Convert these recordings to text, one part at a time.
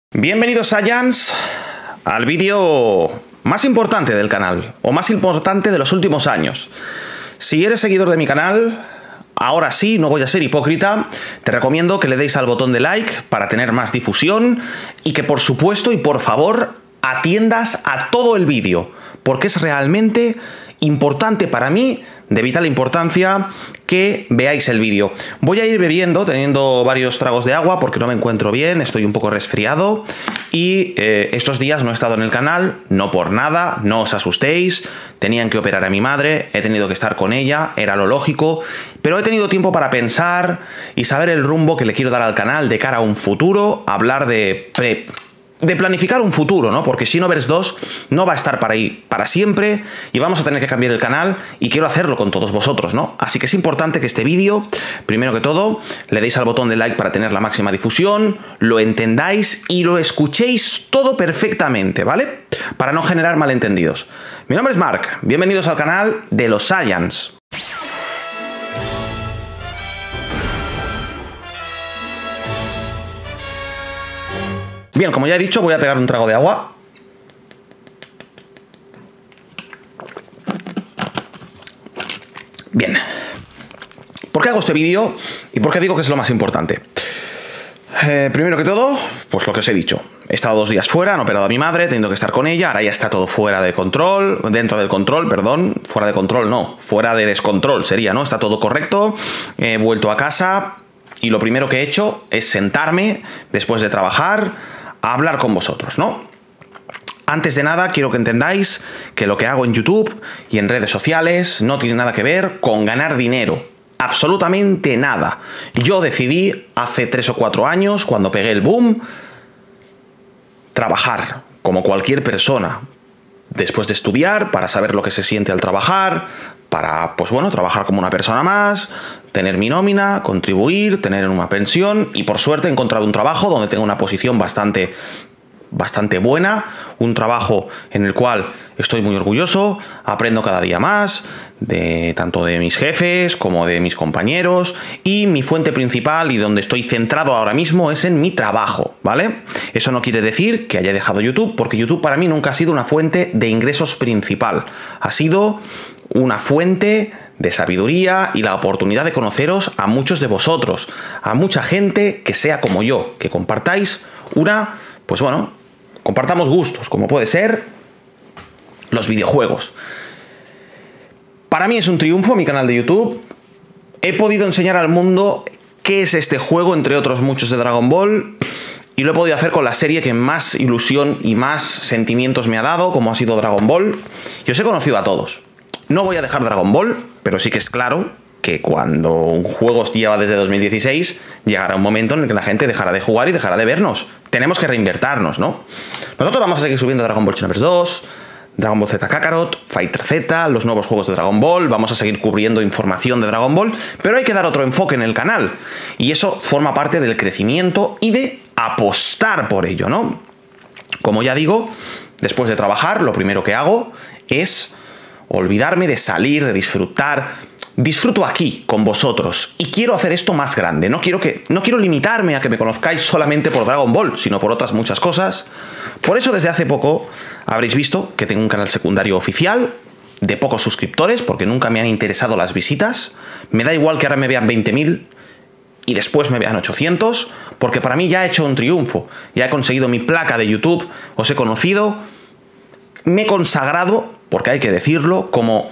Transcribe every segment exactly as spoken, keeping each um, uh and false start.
Bienvenidos Saiyans al vídeo más importante del canal, o más importante de los últimos años. Si eres seguidor de mi canal, ahora sí, no voy a ser hipócrita, te recomiendo que le deis al botón de like para tener más difusión y que por supuesto y por favor atiendas a todo el vídeo, porque es realmente importante para mí, de vital importancia, que veáis el vídeo. Voy a ir bebiendo, teniendo varios tragos de agua porque no me encuentro bien, estoy un poco resfriado y eh, estos días no he estado en el canal, no por nada, no os asustéis, tenían que operar a mi madre, he tenido que estar con ella, era lo lógico, pero he tenido tiempo para pensar y saber el rumbo que le quiero dar al canal de cara a un futuro, hablar de... Pre de planificar un futuro, ¿no? Porque Xenoverse dos no va a estar para ahí para siempre y vamos a tener que cambiar el canal y quiero hacerlo con todos vosotros, ¿no? Así que es importante que este vídeo, primero que todo, le deis al botón de like para tener la máxima difusión, lo entendáis y lo escuchéis todo perfectamente, ¿vale? Para no generar malentendidos. Mi nombre es Mark, bienvenidos al canal de los Saiyans. Bien, como ya he dicho, voy a pegar un trago de agua. Bien. ¿Por qué hago este vídeo? ¿Y por qué digo que es lo más importante? Eh, primero que todo, pues lo que os he dicho. He estado dos días fuera, han operado a mi madre, teniendo que estar con ella, ahora ya está todo fuera de control, dentro del control, perdón, fuera de control no, fuera de descontrol sería, ¿no? Está todo correcto, he vuelto a casa y lo primero que he hecho es sentarme después de trabajar a hablar con vosotros, ¿no? Antes de nada, quiero que entendáis que lo que hago en YouTube y en redes sociales no tiene nada que ver con ganar dinero. Absolutamente nada. Yo decidí hace tres o cuatro años, cuando pegué el boom, trabajar como cualquier persona. Después de estudiar, para saber lo que se siente al trabajar, para, pues bueno, trabajar como una persona más, tener mi nómina, contribuir, tener una pensión y por suerte he encontrado un trabajo donde tengo una posición bastante, bastante buena, un trabajo en el cual estoy muy orgulloso, aprendo cada día más, de, tanto de mis jefes como de mis compañeros y mi fuente principal y donde estoy centrado ahora mismo es en mi trabajo, ¿vale? Eso no quiere decir que haya dejado YouTube, porque YouTube para mí nunca ha sido una fuente de ingresos principal, ha sido una fuente de sabiduría y la oportunidad de conoceros a muchos de vosotros, a mucha gente que sea como yo, que compartáis una, pues bueno, compartamos gustos, como puede ser los videojuegos. Para mí es un triunfo mi canal de YouTube, he podido enseñar al mundo qué es este juego, entre otros muchos de Dragon Ball, y lo he podido hacer con la serie que más ilusión y más sentimientos me ha dado, como ha sido Dragon Ball, y os he conocido a todos. No voy a dejar Dragon Ball, pero sí que es claro que cuando un juego lleva desde dos mil dieciséis, llegará un momento en el que la gente dejará de jugar y dejará de vernos. Tenemos que reinvertirnos, ¿no? Nosotros vamos a seguir subiendo Dragon Ball Xenoverse dos, Dragon Ball Z Kakarot, Fighter Z, los nuevos juegos de Dragon Ball, vamos a seguir cubriendo información de Dragon Ball, pero hay que dar otro enfoque en el canal. Y eso forma parte del crecimiento y de apostar por ello, ¿no? Como ya digo, después de trabajar, lo primero que hago es olvidarme de salir, de disfrutar. Disfruto aquí, con vosotros, y quiero hacer esto más grande. No quiero, que, no quiero limitarme a que me conozcáis solamente por Dragon Ball, sino por otras muchas cosas. Por eso desde hace poco habréis visto que tengo un canal secundario oficial, de pocos suscriptores, porque nunca me han interesado las visitas. Me da igual que ahora me vean veinte mil y después me vean ochocientos, porque para mí ya he hecho un triunfo. Ya he conseguido mi placa de YouTube, os he conocido, me he consagrado, porque hay que decirlo, como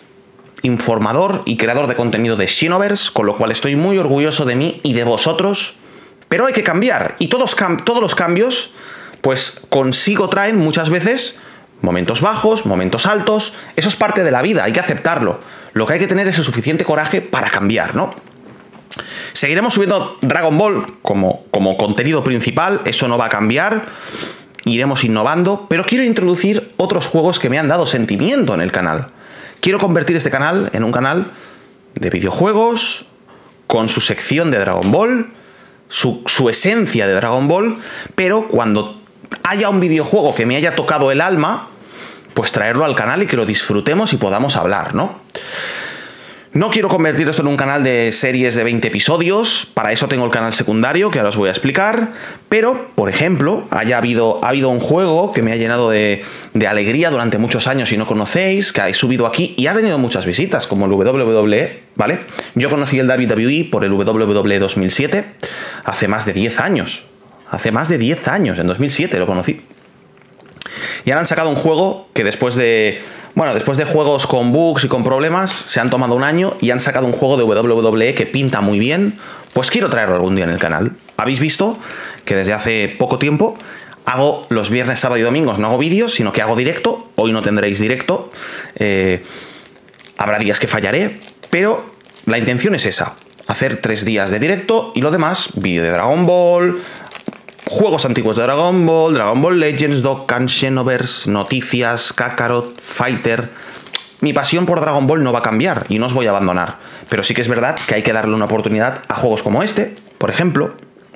informador y creador de contenido de Xenoverse, con lo cual estoy muy orgulloso de mí y de vosotros, pero hay que cambiar, y todos, cam todos los cambios, pues consigo traen muchas veces momentos bajos, momentos altos, eso es parte de la vida, hay que aceptarlo, lo que hay que tener es el suficiente coraje para cambiar, ¿no? Seguiremos subiendo Dragon Ball como, como contenido principal, eso no va a cambiar, iremos innovando, pero quiero introducir otros juegos que me han dado sentimiento en el canal. Quiero convertir este canal en un canal de videojuegos, con su sección de Dragon Ball, su, su esencia de Dragon Ball, pero cuando haya un videojuego que me haya tocado el alma, pues traerlo al canal y que lo disfrutemos y podamos hablar, ¿no? No quiero convertir esto en un canal de series de veinte episodios, para eso tengo el canal secundario, que ahora os voy a explicar, pero, por ejemplo, haya habido, ha habido un juego que me ha llenado de, de alegría durante muchos años y no conocéis, que he subido aquí y ha tenido muchas visitas, como el W W E, ¿vale? Yo conocí el W W E por el W W E dos mil siete, hace más de diez años, hace más de diez años, en dos mil siete lo conocí. Y ahora han sacado un juego que después de... Bueno, después de juegos con bugs y con problemas, se han tomado un año y han sacado un juego de W W E que pinta muy bien. Pues quiero traerlo algún día en el canal. Habéis visto que desde hace poco tiempo hago los viernes, sábado y domingos, no hago vídeos, sino que hago directo. Hoy no tendréis directo. Eh, habrá días que fallaré, pero la intención es esa. Hacer tres días de directo y lo demás, vídeo de Dragon Ball... Juegos antiguos de Dragon Ball, Dragon Ball Legends, Dokkan, Xenoverse, noticias, Kakarot, Fighter... Mi pasión por Dragon Ball no va a cambiar y no os voy a abandonar. Pero sí que es verdad que hay que darle una oportunidad a juegos como este, por ejemplo.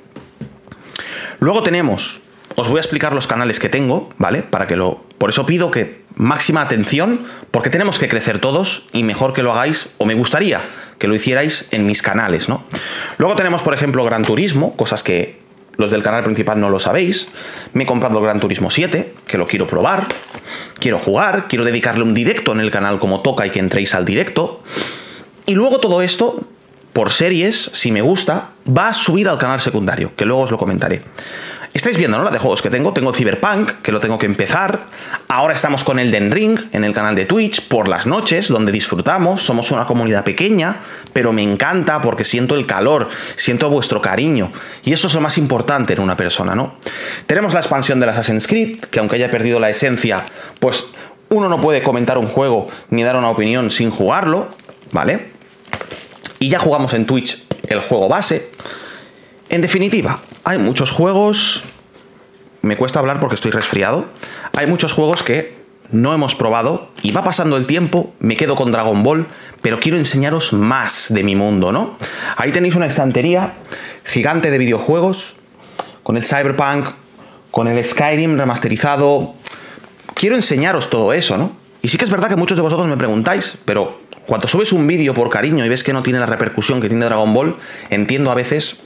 Luego tenemos... Os voy a explicar los canales que tengo, ¿vale? Para que lo... Por eso pido que máxima atención, porque tenemos que crecer todos y mejor que lo hagáis, o me gustaría que lo hicierais en mis canales, ¿no? Luego tenemos, por ejemplo, Gran Turismo, cosas que... Los del canal principal no lo sabéis. Me he comprado el Gran Turismo siete, que lo quiero probar. Quiero jugar, quiero dedicarle un directo en el canal como toca y que entréis al directo. Y luego todo esto, por series, si me gusta, va a subir al canal secundario, que luego os lo comentaré. Estáis viendo, ¿no? La de juegos que tengo. Tengo Cyberpunk, que lo tengo que empezar. Ahora estamos con Elden Ring en el canal de Twitch por las noches, donde disfrutamos. Somos una comunidad pequeña, pero me encanta porque siento el calor, siento vuestro cariño. Y eso es lo más importante en una persona, ¿no? Tenemos la expansión del Assassin's Creed, que aunque haya perdido la esencia, pues uno no puede comentar un juego ni dar una opinión sin jugarlo, ¿vale? Y ya jugamos en Twitch el juego base. En definitiva, hay muchos juegos... Me cuesta hablar porque estoy resfriado. Hay muchos juegos que no hemos probado y va pasando el tiempo, me quedo con Dragon Ball, pero quiero enseñaros más de mi mundo, ¿no? Ahí tenéis una estantería gigante de videojuegos, con el Cyberpunk, con el Skyrim remasterizado. Quiero enseñaros todo eso, ¿no? Y sí que es verdad que muchos de vosotros me preguntáis, pero cuando subes un vídeo por cariño y ves que no tiene la repercusión que tiene Dragon Ball, entiendo a veces...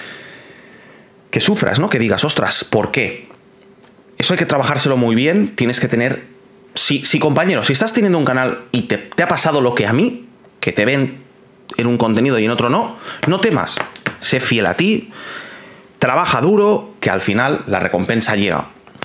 que sufras, ¿no? Que digas, ostras, ¿por qué? Eso hay que trabajárselo muy bien, tienes que tener... Si, si compañero, si estás teniendo un canal y te, te ha pasado lo que a mí, que te ven en un contenido y en otro no, no temas, sé fiel a ti, trabaja duro, que al final la recompensa llega.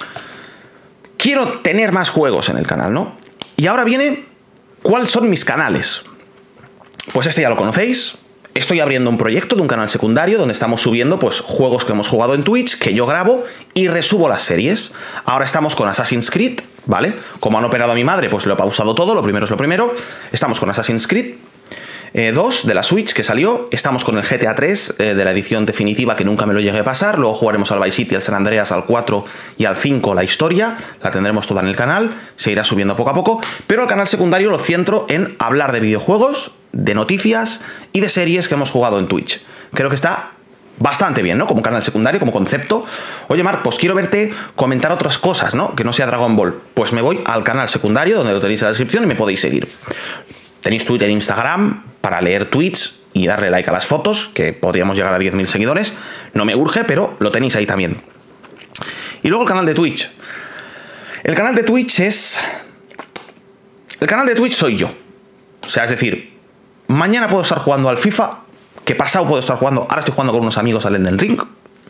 Quiero tener más juegos en el canal, ¿no? Y ahora viene, ¿cuáles son mis canales? Pues este ya lo conocéis. Estoy abriendo un proyecto de un canal secundario donde estamos subiendo pues, juegos que hemos jugado en Twitch, que yo grabo y resubo las series. Ahora estamos con Assassin's Creed, ¿vale? Como han operado a mi madre, pues lo he pausado todo, lo primero es lo primero. Estamos con Assassin's Creed eh, dos de la Switch que salió. Estamos con el G T A tres eh, de la edición definitiva que nunca me lo llegué a pasar. Luego jugaremos al Vice City, al San Andreas, al cuatro y al cinco la historia. La tendremos toda en el canal, se irá subiendo poco a poco. Pero el canal secundario lo centro en hablar de videojuegos, de noticias y de series que hemos jugado en Twitch. Creo que está bastante bien, ¿no? Como canal secundario, como concepto. Oye, Marc, pues quiero verte comentar otras cosas, ¿no? Que no sea Dragon Ball. Pues me voy al canal secundario, donde lo tenéis en la descripción y me podéis seguir. Tenéis Twitter e Instagram para leer tweets y darle like a las fotos, que podríamos llegar a diez mil seguidores. No me urge, pero lo tenéis ahí también. Y luego el canal de Twitch. El canal de Twitch es... El canal de Twitch soy yo. O sea, es decir... Mañana puedo estar jugando al FIFA, que pasado puedo estar jugando, ahora estoy jugando con unos amigos al Elden Ring,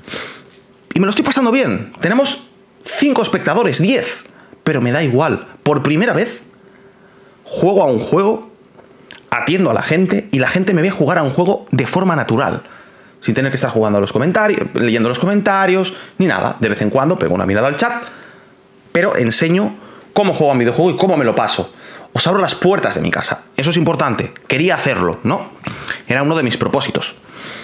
y me lo estoy pasando bien. Tenemos cinco espectadores, diez, pero me da igual. Por primera vez juego a un juego, atiendo a la gente, y la gente me ve jugar a un juego de forma natural, sin tener que estar jugando a los comentarios, leyendo los comentarios, ni nada. De vez en cuando pego una mirada al chat, pero enseño cómo juego a un videojuego y cómo me lo paso. Os abro las puertas de mi casa. Eso es importante. Quería hacerlo, ¿no? Era uno de mis propósitos.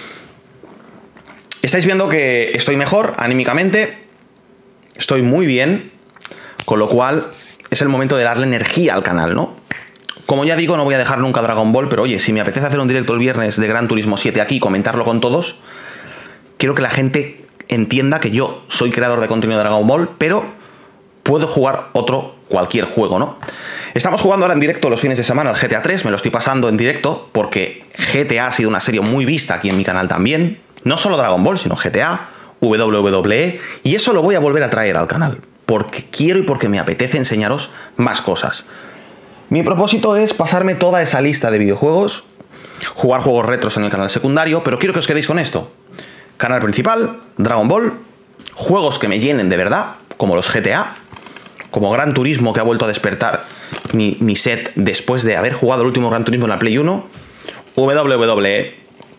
Estáis viendo que estoy mejor anímicamente. Estoy muy bien. Con lo cual es el momento de darle energía al canal, ¿no? Como ya digo, no voy a dejar nunca Dragon Ball, pero oye, si me apetece hacer un directo el viernes de Gran Turismo siete aquí y comentarlo con todos, quiero que la gente entienda que yo soy creador de contenido de Dragon Ball, pero puedo jugar otro cualquier juego, ¿no? Estamos jugando ahora en directo los fines de semana al G T A tres, me lo estoy pasando en directo porque G T A ha sido una serie muy vista aquí en mi canal también. No solo Dragon Ball, sino G T A, W W E, y eso lo voy a volver a traer al canal, porque quiero y porque me apetece enseñaros más cosas. Mi propósito es pasarme toda esa lista de videojuegos, jugar juegos retros en el canal secundario, pero quiero que os quedéis con esto. Canal principal, Dragon Ball, juegos que me llenen de verdad, como los G T A, como Gran Turismo, que ha vuelto a despertar mi, mi set después de haber jugado el último Gran Turismo en la Play uno, W W E,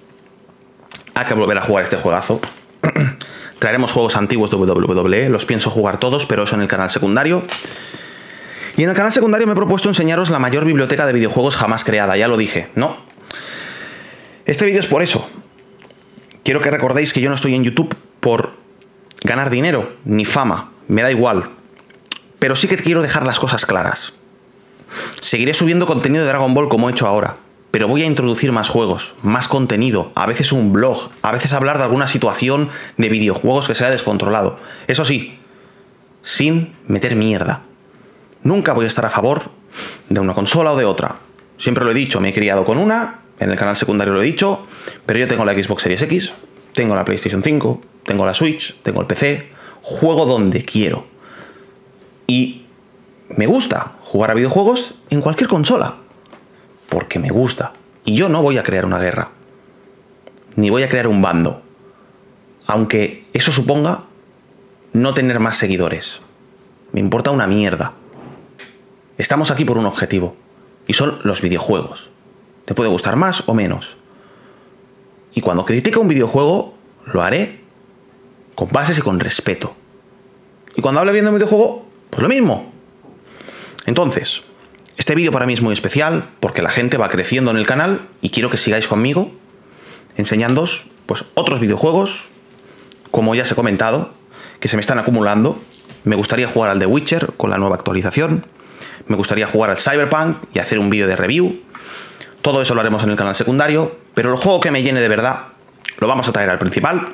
hay que volver a jugar este juegazo. Traeremos juegos antiguos de W W E, los pienso jugar todos, pero eso en el canal secundario. Y en el canal secundario me he propuesto enseñaros la mayor biblioteca de videojuegos jamás creada, ya lo dije, ¿no? Este vídeo es por eso. Quiero que recordéis que yo no estoy en YouTube por ganar dinero, ni fama, me da igual. Pero sí que quiero dejar las cosas claras. Seguiré subiendo contenido de Dragon Ball como he hecho ahora, pero voy a introducir más juegos, más contenido, a veces un blog, a veces hablar de alguna situación de videojuegos que se haya descontrolado. Eso sí, sin meter mierda. Nunca voy a estar a favor de una consola o de otra. Siempre lo he dicho, me he criado con una, en el canal secundario lo he dicho, pero yo tengo la Xbox Series X, tengo la PlayStation cinco, tengo la Switch, tengo el P C, juego donde quiero. Y me gusta jugar a videojuegos en cualquier consola, porque me gusta. Y yo no voy a crear una guerra, ni voy a crear un bando, aunque eso suponga no tener más seguidores. Me importa una mierda. Estamos aquí por un objetivo, y son los videojuegos. Te puede gustar más o menos. Y cuando critique un videojuego, lo haré con bases y con respeto. Y cuando hable bien de un videojuego, pues lo mismo. Entonces, este vídeo para mí es muy especial, porque la gente va creciendo en el canal, y quiero que sigáis conmigo, enseñándoos pues, otros videojuegos, como ya os he comentado, que se me están acumulando. Me gustaría jugar al The Witcher con la nueva actualización. Me gustaría jugar al Cyberpunk y hacer un vídeo de review. Todo eso lo haremos en el canal secundario, pero el juego que me llene de verdad lo vamos a traer al principal.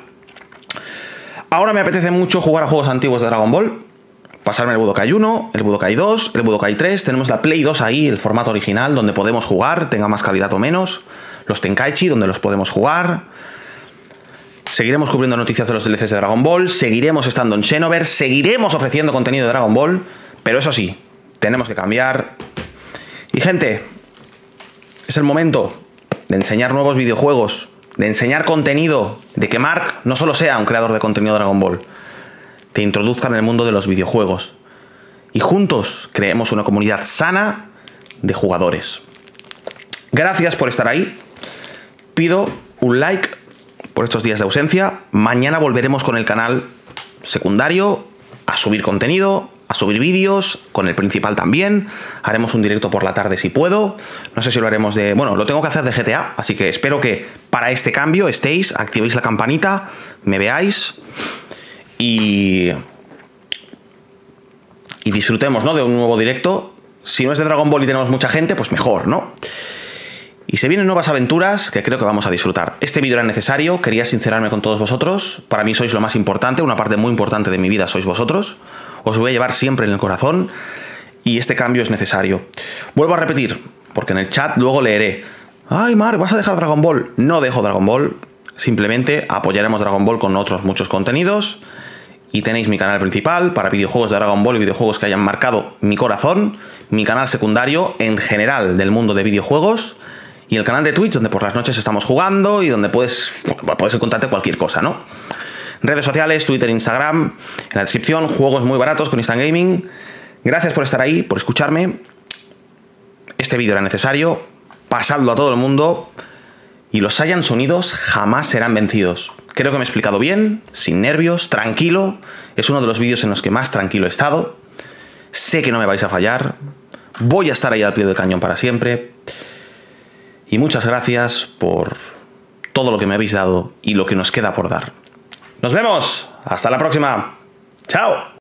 Ahora me apetece mucho jugar a juegos antiguos de Dragon Ball, pasarme el Budokai uno, el Budokai dos, el Budokai tres, tenemos la Play dos ahí, el formato original, donde podemos jugar, tenga más calidad o menos, los Tenkaichi, donde los podemos jugar. Seguiremos cubriendo noticias de los D L Cs de Dragon Ball, seguiremos estando en Xenoverse, seguiremos ofreciendo contenido de Dragon Ball, pero eso sí, tenemos que cambiar. Y gente, es el momento de enseñar nuevos videojuegos, de enseñar contenido, de que Mark no solo sea un creador de contenido de Dragon Ball, te introduzca en el mundo de los videojuegos. Y juntos creemos una comunidad sana de jugadores. Gracias por estar ahí. Pido un like por estos días de ausencia. Mañana volveremos con el canal secundario a subir contenido, a subir vídeos, con el principal también. Haremos un directo por la tarde si puedo. No sé si lo haremos de... Bueno, lo tengo que hacer de G T A, así que espero que para este cambio estéis, activéis la campanita, me veáis y... y disfrutemos, ¿no?, de un nuevo directo. Si no es de Dragon Ball y tenemos mucha gente, pues mejor, ¿no? Y se vienen nuevas aventuras que creo que vamos a disfrutar. Este vídeo era necesario, quería sincerarme con todos vosotros. Para mí sois lo más importante, una parte muy importante de mi vida sois vosotros. Os voy a llevar siempre en el corazón y este cambio es necesario. Vuelvo a repetir, porque en el chat luego leeré: ay, Mark, ¿vas a dejar Dragon Ball? No dejo Dragon Ball, simplemente apoyaremos Dragon Ball con otros muchos contenidos. Y tenéis mi canal principal para videojuegos de Dragon Ball y videojuegos que hayan marcado mi corazón, mi canal secundario en general del mundo de videojuegos, y el canal de Twitch donde por las noches estamos jugando y donde puedes, puedes encontrarte cualquier cosa, ¿no? Redes sociales, Twitter, Instagram, en la descripción, juegos muy baratos con Instant Gaming. Gracias por estar ahí, por escucharme. Este vídeo era necesario, pasadlo a todo el mundo, y los Saiyans unidos jamás serán vencidos. Creo que me he explicado bien, sin nervios, tranquilo. Es uno de los vídeos en los que más tranquilo he estado. Sé que no me vais a fallar. Voy a estar ahí al pie del cañón para siempre. Y muchas gracias por todo lo que me habéis dado y lo que nos queda por dar. ¡Nos vemos! ¡Hasta la próxima! ¡Chao!